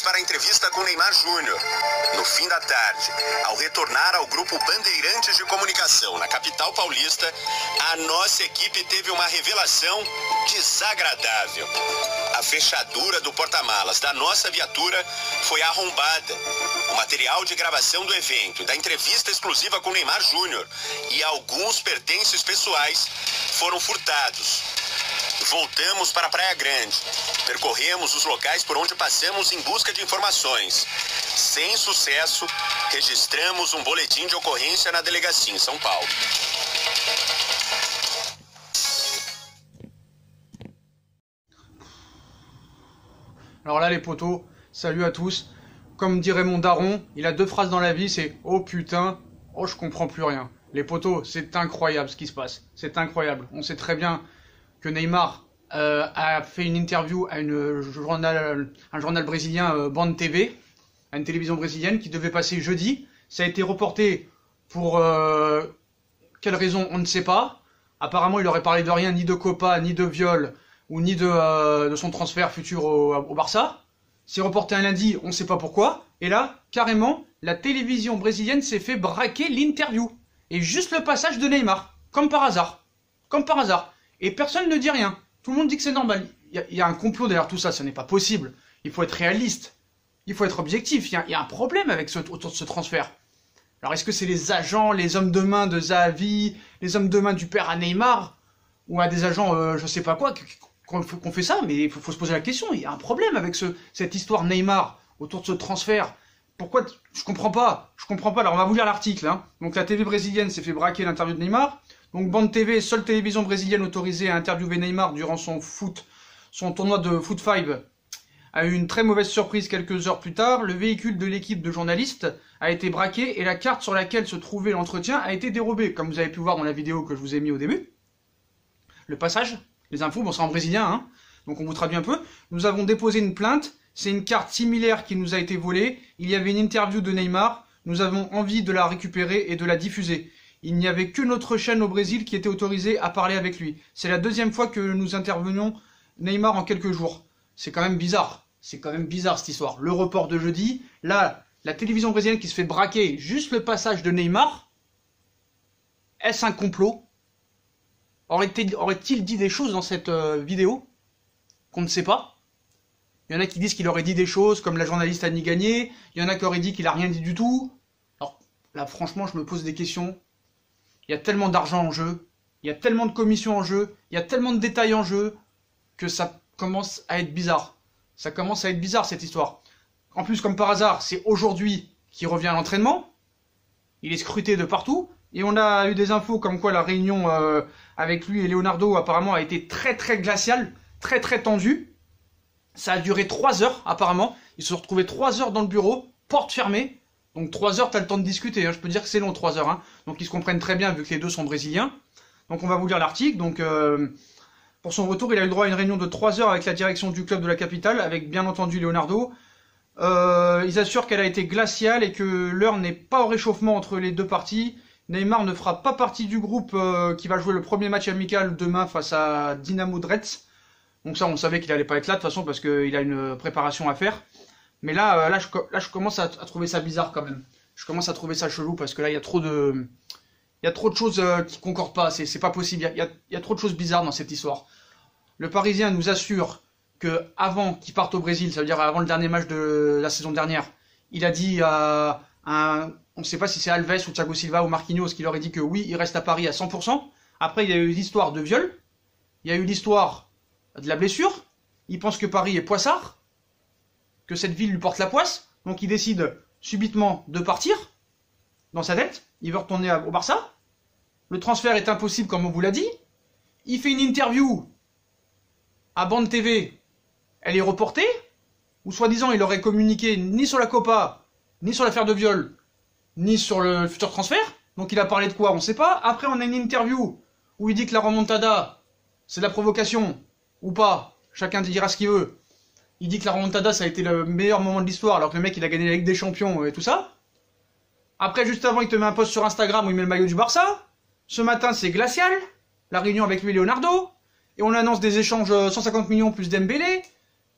para a entrevista com Neymar Júnior. No fim da tarde, ao retornar ao grupo Bandeirantes de Comunicação na capital paulista, a nossa equipe teve uma revelação desagradável. A fechadura do porta-malas da nossa viatura foi arrombada. O material de gravação do evento e da entrevista exclusiva com Neymar Júnior e alguns pertences pessoais foram furtados. Voltamos para a Praia Grande. Percorremos os locais por onde passamos em busca de informações. Sem sucesso, registramos um boletim de ocorrência na delegacia em São Paulo. Alors là les potos, salut à tous. Comme dirait mon daron, il a deux phrases dans la vie, c'est « Oh putain, oh je comprends plus rien ». Les potos, c'est incroyable ce qui se passe, c'est incroyable. On sait très bien que Neymar a fait une interview à un journal brésilien, Band TV, à une télévision brésilienne qui devait passer jeudi. Ça a été reporté pour quelle raison, on ne sait pas. Apparemment, il aurait parlé de rien, ni de Copa, ni de viol, ou ni de son transfert futur au Barça. C'est reporté un lundi, on ne sait pas pourquoi. Et là, carrément, la télévision brésilienne s'est fait braquer l'interview. Et juste le passage de Neymar, comme par hasard. Comme par hasard. Et personne ne dit rien. Tout le monde dit que c'est normal. Il y a un complot derrière tout ça, ce n'est pas possible. Il faut être réaliste. Il faut être objectif. Il y a un problème avec autour de ce transfert. Alors est-ce que c'est les agents, les hommes de main de Xavi, les hommes de main du père à Neymar, ou à des agents, je sais pas quoi, qu'on fait ça? Mais il faut se poser la question. Il y a un problème avec cette histoire Neymar autour de ce transfert. Pourquoi? Je comprends pas. Je comprends pas. Alors on va vous lire l'article. Hein. Donc la TV brésilienne s'est fait braquer l'interview de Neymar. Donc Band TV, seule télévision brésilienne autorisée à interviewer Neymar durant son tournoi de Foot 5, a eu une très mauvaise surprise quelques heures plus tard. Le véhicule de l'équipe de journalistes a été braqué et la carte sur laquelle se trouvait l'entretien a été dérobée, comme vous avez pu voir dans la vidéo que je vous ai mis au début. Le passage, les infos, bon c'est en brésilien, hein, donc on vous traduit un peu. Nous avons déposé une plainte, c'est une carte similaire qui nous a été volée. Il y avait une interview de Neymar, nous avons envie de la récupérer et de la diffuser. Il n'y avait que notre chaîne au Brésil qui était autorisée à parler avec lui. C'est la deuxième fois que nous intervenons Neymar en quelques jours. C'est quand même bizarre. C'est quand même bizarre cette histoire. Le report de jeudi, là, la télévision brésilienne qui se fait braquer juste le passage de Neymar. Est-ce un complot? Aurait-il dit des choses dans cette vidéo qu'on ne sait pas? Il y en a qui disent qu'il aurait dit des choses comme la journaliste Annie Gagné. Il y en a qui auraient dit qu'il n'a rien dit du tout. Alors là, franchement, je me pose des questions. Il y a tellement d'argent en jeu, il y a tellement de commissions en jeu, il y a tellement de détails en jeu, que ça commence à être bizarre. Ça commence à être bizarre cette histoire. En plus, comme par hasard, c'est aujourd'hui qu'il revient à l'entraînement. Il est scruté de partout. Et on a eu des infos comme quoi la réunion avec lui et Leonardo apparemment a été très très glaciale, très très tendue. Ça a duré 3 heures apparemment. Ils se sont retrouvés 3 heures dans le bureau, porte fermée. Donc 3 heures, tu as le temps de discuter, hein. Je peux dire que c'est long 3 heures. Hein. Donc ils se comprennent très bien vu que les deux sont brésiliens. Donc on va vous lire l'article. Donc pour son retour, il a eu le droit à une réunion de 3 heures avec la direction du club de la capitale, avec bien entendu Leonardo. Ils assurent qu'elle a été glaciale et que l'heure n'est pas au réchauffement entre les deux parties. Neymar ne fera pas partie du groupe qui va jouer le premier match amical demain face à Dinamo Dretz. Donc ça, on savait qu'il allait pas être là de toute façon parce qu'il a une préparation à faire. Mais là, je commence à trouver ça bizarre quand même. Je commence à trouver ça chelou parce que là, il y a trop de choses qui concordent pas. C'est pas possible. Il y a trop de choses bizarres dans cette histoire. Le Parisien nous assure que avant qu'il parte au Brésil, ça veut dire avant le dernier match de la saison dernière, il a dit à on ne sait pas si c'est Alves ou Thiago Silva ou Marquinhos qui leur a dit que oui, il reste à Paris à 100%. Après, il y a eu l'histoire de viol. Il y a eu l'histoire de la blessure. Il pense que Paris est poissard. Que cette ville lui porte la poisse, donc il décide subitement de partir dans sa tête, il veut retourner au Barça, le transfert est impossible comme on vous l'a dit, il fait une interview à Band TV, elle est reportée, ou soi-disant il aurait communiqué ni sur la Copa, ni sur l'affaire de viol, ni sur le futur transfert, donc il a parlé de quoi, on ne sait pas. Après on a une interview où il dit que la remontada, c'est de la provocation, ou pas, chacun dira ce qu'il veut. Il dit que la remontada, ça a été le meilleur moment de l'histoire, alors que le mec, il a gagné la Ligue des Champions et tout ça. Après, juste avant, il te met un post sur Instagram où il met le maillot du Barça. Ce matin, c'est glacial. La réunion avec lui et Leonardo. Et on annonce des échanges 150 millions plus Dembélé.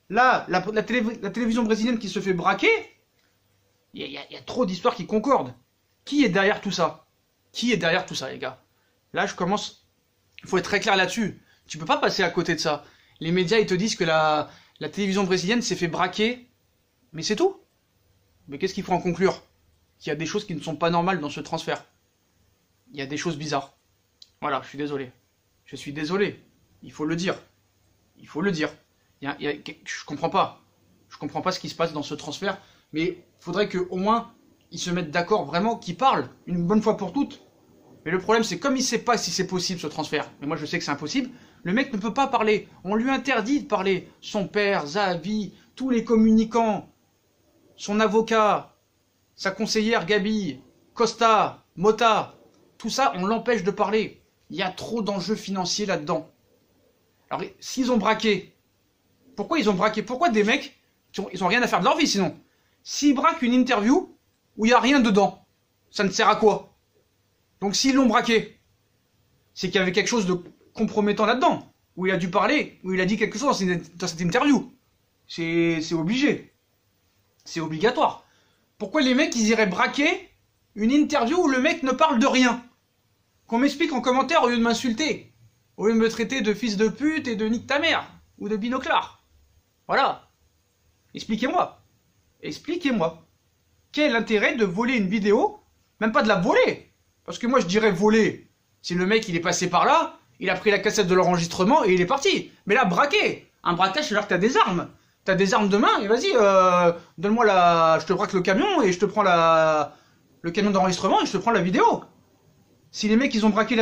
Là, la télévision brésilienne qui se fait braquer, il y a trop d'histoires qui concordent. Qui est derrière tout ça? Qui est derrière tout ça, les gars? Là, je commence... Il faut être très clair là-dessus. Tu peux pas passer à côté de ça. Les médias, ils te disent que la télévision brésilienne s'est fait braquer. Mais c'est tout. Mais qu'est-ce qu'il faut en conclure? Qu'il y a des choses qui ne sont pas normales dans ce transfert. Il y a des choses bizarres. Voilà, je suis désolé. Je suis désolé. Il faut le dire. Il faut le dire. Je comprends pas. Je comprends pas ce qui se passe dans ce transfert. Mais il faudrait qu'au moins, ils se mettent d'accord vraiment, qu'ils parlent une bonne fois pour toutes. Mais le problème, c'est comme il sait pas si c'est possible ce transfert, mais moi je sais que c'est impossible, le mec ne peut pas parler. On lui interdit de parler. Son père, Zahavi, tous les communicants, son avocat, sa conseillère Gabi, Costa, Mota, tout ça, on l'empêche de parler. Il y a trop d'enjeux financiers là-dedans. Alors, s'ils ont braqué, pourquoi ils ont braqué? Pourquoi des mecs, ils ont rien à faire de leur vie sinon? S'ils braquent une interview où il n'y a rien dedans, ça ne sert à quoi? Donc s'ils l'ont braqué, c'est qu'il y avait quelque chose de compromettant là-dedans, où il a dû parler, où il a dit quelque chose dans cette interview. C'est obligé. C'est obligatoire. Pourquoi les mecs, ils iraient braquer une interview où le mec ne parle de rien? Qu'on m'explique en commentaire au lieu de m'insulter. Au lieu de me traiter de fils de pute et de nique ta mère. Ou de binoclard. Voilà. Expliquez-moi. Expliquez-moi. Quel intérêt de voler une vidéo? Même pas de la voler. Parce que moi je dirais voler. Si le mec il est passé par là, il a pris la cassette de l'enregistrement et il est parti. Mais là, braquer. Un braquage, c'est-à-dire que t'as des armes. T'as des armes de main et vas-y, donne-moi la... Je te braque le camion et je te prends le camion d'enregistrement et je te prends la vidéo. Si les mecs ils ont braqué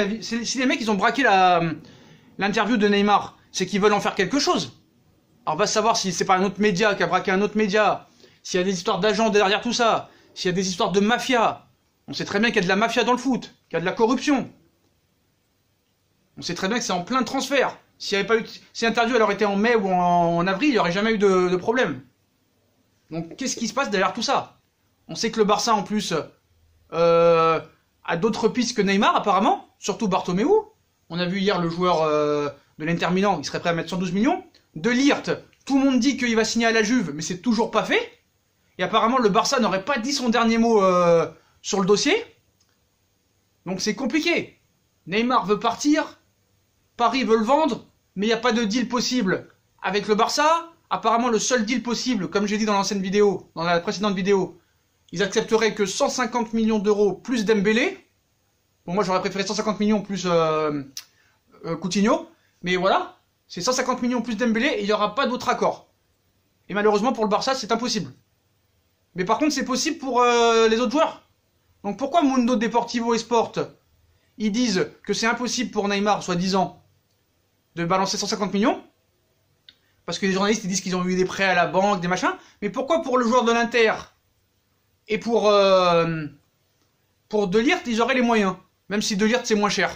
l'interview de Neymar, c'est qu'ils veulent en faire quelque chose. Alors va savoir si c'est pas un autre média qui a braqué un autre média, s'il y a des histoires d'agents derrière tout ça, s'il y a des histoires de mafia. On sait très bien qu'il y a de la mafia dans le foot, qu'il y a de la corruption. On sait très bien que c'est en plein transfert. Si l'interview elle aurait été en mai ou en avril, il n'y aurait jamais eu de problème. Donc qu'est-ce qui se passe derrière tout ça? On sait que le Barça en plus a d'autres pistes que Neymar apparemment, surtout Bartomeu. On a vu hier le joueur de l'Inter Milan, il serait prêt à mettre 112 millions. De Ligt, tout le monde dit qu'il va signer à la Juve, mais c'est toujours pas fait. Et apparemment le Barça n'aurait pas dit son dernier mot sur le dossier. Donc c'est compliqué. Neymar veut partir, Paris veut le vendre, mais il n'y a pas de deal possible avec le Barça. Apparemment le seul deal possible, comme j'ai dit dans l'ancienne vidéo, dans la précédente vidéo, ils accepteraient que 150 millions d'euros plus Dembélé. Bon, moi j'aurais préféré 150 millions plus Coutinho, mais voilà, c'est 150 millions plus Dembélé et il n'y aura pas d'autre accord. Et malheureusement pour le Barça c'est impossible. Mais par contre c'est possible pour les autres joueurs. Donc pourquoi Mundo Deportivo et Sport, ils disent que c'est impossible pour Neymar, soi-disant, de balancer 150 millions? Parce que les journalistes ils disent qu'ils ont eu des prêts à la banque, des machins. Mais pourquoi pour le joueur de l'Inter et pour De Ligt, ils auraient les moyens? Même si De Ligt c'est moins cher.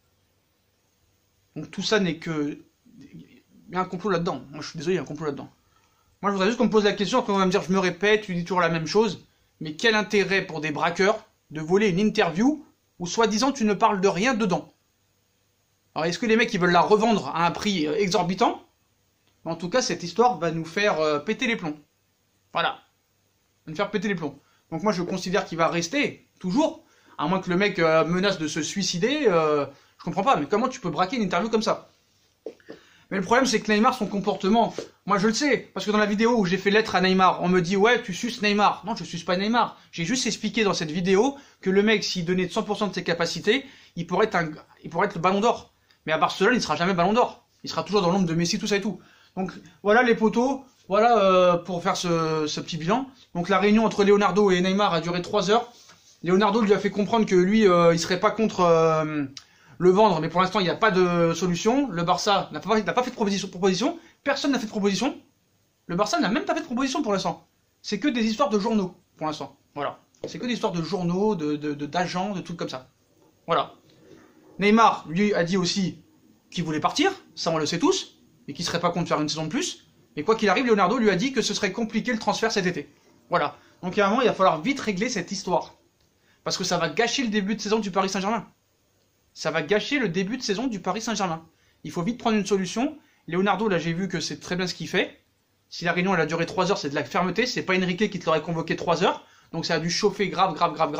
Donc tout ça n'est que... Il y a un complot là-dedans. Moi je suis désolé, il y a un complot là-dedans. Moi je voudrais juste qu'on me pose la question, après on va me dire je me répète, tu dis toujours la même chose. Mais quel intérêt pour des braqueurs de voler une interview où soi-disant tu ne parles de rien dedans? Alors est-ce que les mecs ils veulent la revendre à un prix exorbitant? En tout cas cette histoire va nous faire péter les plombs. Voilà. Va nous faire péter les plombs. Donc moi je considère qu'il va rester, toujours, à moins que le mec menace de se suicider, je comprends pas, mais comment tu peux braquer une interview comme ça? Mais le problème c'est que Neymar, son comportement, moi je le sais, parce que dans la vidéo où j'ai fait lettre à Neymar, on me dit ouais tu suces Neymar. Non je suce pas Neymar, j'ai juste expliqué dans cette vidéo que le mec s'il donnait 100% de ses capacités, il pourrait être le ballon d'or. Mais à Barcelone il sera jamais ballon d'or, il sera toujours dans l'ombre de Messi, tout ça et tout. Donc voilà les potos, voilà pour faire ce petit bilan. Donc la réunion entre Leonardo et Neymar a duré 3 heures. Leonardo lui a fait comprendre que lui il serait pas contre le vendre, mais pour l'instant il n'y a pas de solution. Le Barça n'a pas fait de proposition. Personne n'a fait de proposition. Le Barça n'a même pas fait de proposition pour l'instant. C'est que des histoires de journaux pour l'instant. Voilà. C'est que des histoires de journaux, d'agents, de trucs comme ça. Voilà. Neymar lui a dit aussi qu'il voulait partir, ça on le sait tous, mais qu'il serait pas contre faire une saison de plus. Et quoi qu'il arrive, Leonardo lui a dit que ce serait compliqué le transfert cet été. Voilà. Donc à un moment, il va falloir vite régler cette histoire. Parce que ça va gâcher le début de saison du Paris Saint-Germain. Ça va gâcher le début de saison du Paris Saint-Germain. Il faut vite prendre une solution. Leonardo, là j'ai vu que c'est très bien ce qu'il fait. Si la réunion elle a duré 3 heures, c'est de la fermeté, c'est pas Enrique qui te l'aurait convoqué 3 heures. Donc ça a dû chauffer grave.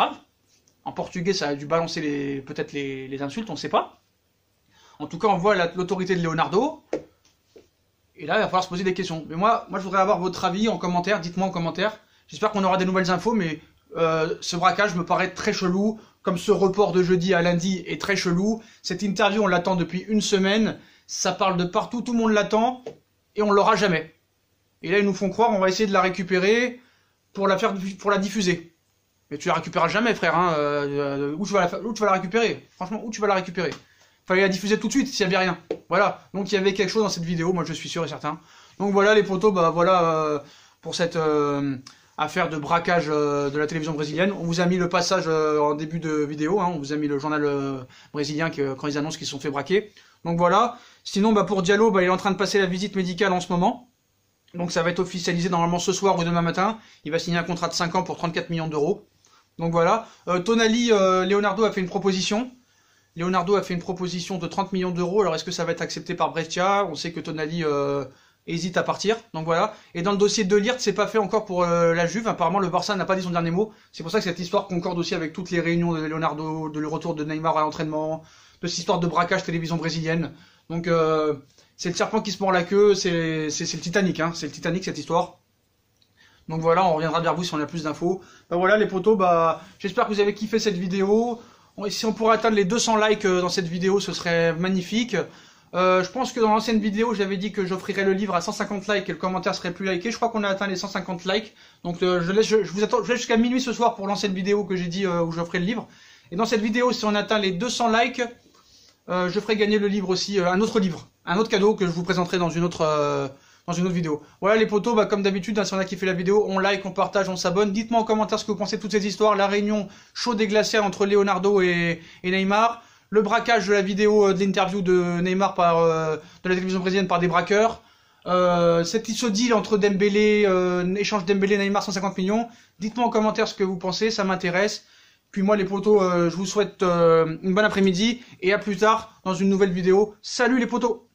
En portugais, ça a dû balancer peut-être les insultes, on sait pas. En tout cas, on voit l'autorité de Leonardo. Et là, il va falloir se poser des questions. Mais moi, je voudrais avoir votre avis en commentaire. Dites-moi en commentaire. J'espère qu'on aura des nouvelles infos, mais ce braquage me paraît très chelou. Comme ce report de jeudi à lundi est très chelou. Cette interview, on l'attend depuis une semaine. Ça parle de partout, tout le monde l'attend. Et on l'aura jamais. Et là, ils nous font croire, on va essayer de la récupérer pour la diffuser. Mais tu la récupéreras jamais, frère. Hein. Où tu vas la récupérer? Franchement, où tu vas la récupérer? Fallait la diffuser tout de suite s'il n'y avait rien. Voilà. Donc il y avait quelque chose dans cette vidéo, moi je suis sûr et certain. Donc voilà les potos, bah voilà pour cette affaire de braquage de la télévision brésilienne. On vous a mis le passage en début de vidéo, hein. On vous a mis le journal brésilien quand ils annoncent qu'ils se sont fait braquer. Donc voilà. Sinon bah, pour Diallo, bah, il est en train de passer la visite médicale en ce moment. Donc ça va être officialisé normalement ce soir ou demain matin. Il va signer un contrat de 5 ans pour 34 millions d'euros. Donc voilà. Tonali, Leonardo a fait une proposition. Leonardo a fait une proposition de 30 millions d'euros. Alors est-ce que ça va être accepté par Brescia? On sait que Tonali hésite à partir. Donc voilà. Et dans le dossier de Ligt, c'est pas fait encore pour la Juve. Apparemment, le Barça n'a pas dit son dernier mot. C'est pour ça que cette histoire concorde aussi avec toutes les réunions de Leonardo, de le retour de Neymar à l'entraînement, de cette histoire de braquage télévision brésilienne. Donc c'est le serpent qui se mord la queue. C'est le Titanic. Hein. C'est le Titanic cette histoire. Donc voilà, on reviendra vers vous si on a plus d'infos. Bah voilà les potos, bah j'espère que vous avez kiffé cette vidéo. Si on pourrait atteindre les 200 likes dans cette vidéo, ce serait magnifique. Je pense que dans l'ancienne vidéo, j'avais dit que j'offrirais le livre à 150 likes et le commentaire serait plus liké. Je crois qu'on a atteint les 150 likes. Donc je vous attends, je laisse jusqu'à minuit ce soir pour l'ancienne vidéo que j'ai dit où j'offrais le livre. Et dans cette vidéo, si on atteint les 200 likes, je ferai gagner le livre aussi, un autre cadeau que je vous présenterai dans une autre vidéo. Voilà les potos, bah, comme d'habitude, hein, si on a kiffé la vidéo, on like, on partage, on s'abonne. Dites-moi en commentaire ce que vous pensez de toutes ces histoires. La réunion chaude et glaciale entre Leonardo et Neymar. Le braquage de la vidéo de l'interview de Neymar de la télévision brésilienne par des braqueurs. Ce deal entre Dembélé, échange Dembélé-Neymar 150 millions. Dites-moi en commentaire ce que vous pensez, ça m'intéresse. Puis moi les potos, je vous souhaite une bonne après-midi et à plus tard dans une nouvelle vidéo. Salut les potos!